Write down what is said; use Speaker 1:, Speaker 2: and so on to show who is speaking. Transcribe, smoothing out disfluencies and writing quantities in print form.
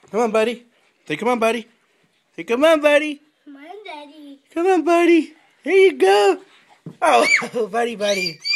Speaker 1: Come on, buddy. Say, come on, buddy. Say, come on, buddy.
Speaker 2: Come on, Daddy.
Speaker 1: Come on, buddy. There you go. Oh, buddy.